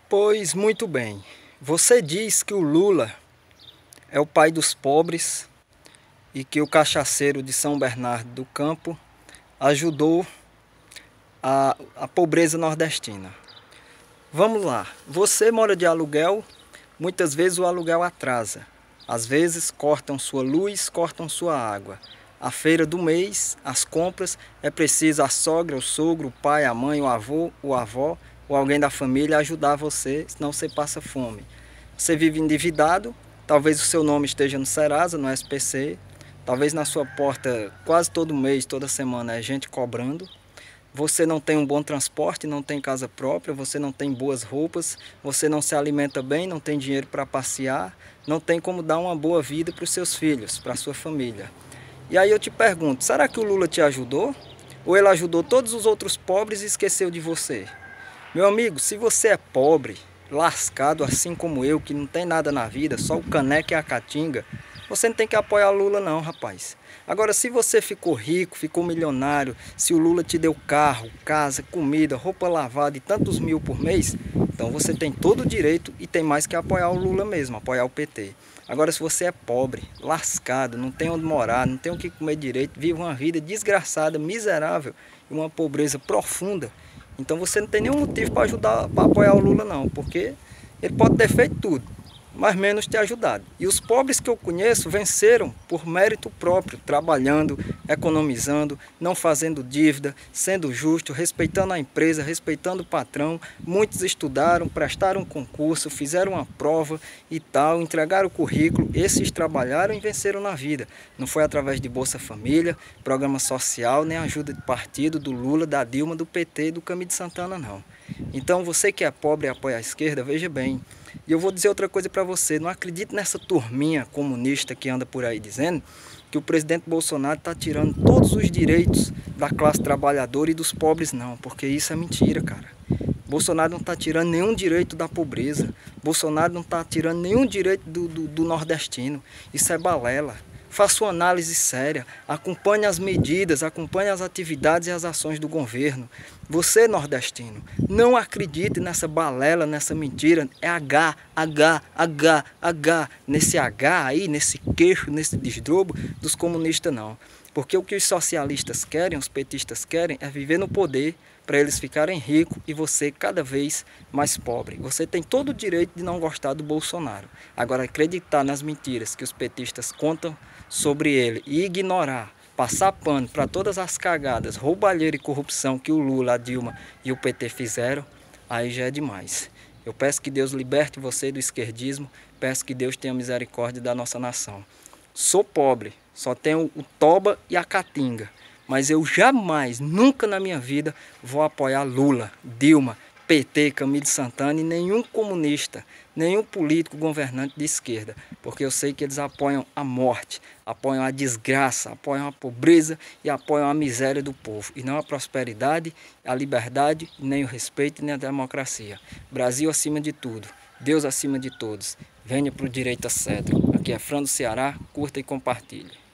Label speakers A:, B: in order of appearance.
A: Pois muito bem, você diz que o Lula é o pai dos pobres e que o cachaceiro de São Bernardo do Campo ajudou a pobreza nordestina. Vamos lá, você mora de aluguel, muitas vezes o aluguel atrasa. Às vezes cortam sua luz, cortam sua água. A feira do mês, as compras, é preciso a sogra, o sogro, o pai, a mãe, o avô, o avó ou alguém da família ajudar você, senão você passa fome. Você vive endividado, talvez o seu nome esteja no Serasa, no SPC, talvez na sua porta quase todo mês, toda semana é gente cobrando. Você não tem um bom transporte, não tem casa própria, você não tem boas roupas, você não se alimenta bem, não tem dinheiro para passear, não tem como dar uma boa vida para os seus filhos, para a sua família. E aí eu te pergunto, será que o Lula te ajudou? Ou ele ajudou todos os outros pobres e esqueceu de você? Meu amigo, se você é pobre, lascado assim como eu, que não tem nada na vida, só o caneco e a caatinga, você não tem que apoiar o Lula não, rapaz. Agora, se você ficou rico, ficou milionário, se o Lula te deu carro, casa, comida, roupa lavada e tantos mil por mês, então você tem todo o direito e tem mais que apoiar o Lula mesmo, apoiar o PT. Agora, se você é pobre, lascado, não tem onde morar, não tem o que comer direito, vive uma vida desgraçada, miserável e uma pobreza profunda, então você não tem nenhum motivo para ajudar, para apoiar o Lula não, porque ele pode ter feito tudo, mas menos ter ajudado. E os pobres que eu conheço venceram por mérito próprio, trabalhando, economizando, não fazendo dívida, sendo justo, respeitando a empresa, respeitando o patrão. Muitos estudaram, prestaram concurso, fizeram uma prova e tal, entregaram o currículo. Esses trabalharam e venceram na vida. Não foi através de Bolsa Família, programa social, nem ajuda de partido, do Lula, da Dilma, do PT, do Camilo de Santana, não. Então você que é pobre e apoia a esquerda, veja bem. E eu vou dizer outra coisa para você, não acredite nessa turminha comunista que anda por aí dizendo que o presidente Bolsonaro está tirando todos os direitos da classe trabalhadora e dos pobres não, porque isso é mentira, cara. Bolsonaro não está tirando nenhum direito da pobreza, Bolsonaro não está tirando nenhum direito do nordestino, isso é balela. Faça uma análise séria, acompanhe as medidas, acompanhe as atividades e as ações do governo. Você, nordestino, não acredite nessa balela, nessa mentira, é H, nesse H aí, nesse queixo, nesse desdrobo dos comunistas não. Porque o que os socialistas querem, os petistas querem, é viver no poder para eles ficarem ricos e você cada vez mais pobre. Você tem todo o direito de não gostar do Bolsonaro. Agora, acreditar nas mentiras que os petistas contam sobre ele e ignorar, passar pano para todas as cagadas, roubalheira e corrupção que o Lula, a Dilma e o PT fizeram, aí já é demais. Eu peço que Deus liberte você do esquerdismo, peço que Deus tenha misericórdia da nossa nação. Sou pobre, só tenho o toba e a caatinga, mas eu jamais, nunca na minha vida, vou apoiar Lula, Dilma, PT, Camilo de Santana e nenhum comunista, nenhum político governante de esquerda, porque eu sei que eles apoiam a morte, apoiam a desgraça, apoiam a pobreza e apoiam a miséria do povo, e não a prosperidade, a liberdade, nem o respeito, nem a democracia. Brasil acima de tudo, Deus acima de todos. Venha para o Direita Cedro. Aqui é Fran do Ceará, curta e compartilhe.